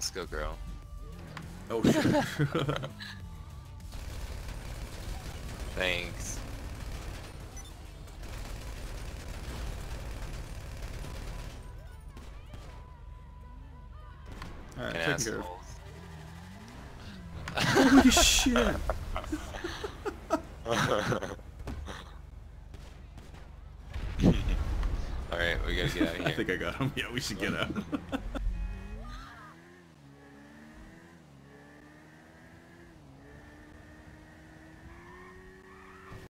Let's go, girl. Oh shit. Thanks. Alright, An taking care of. asshole. Holy shit! Alright, we gotta get out of here. I think I got him. Yeah, we should get out.